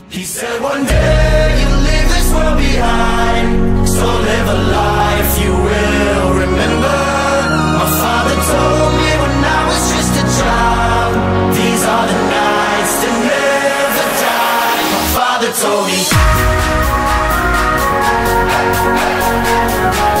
He said one day you'll leave this world behind, so live a life you will remember. My father told me when I was just a child, these are the nights that never die. My father told me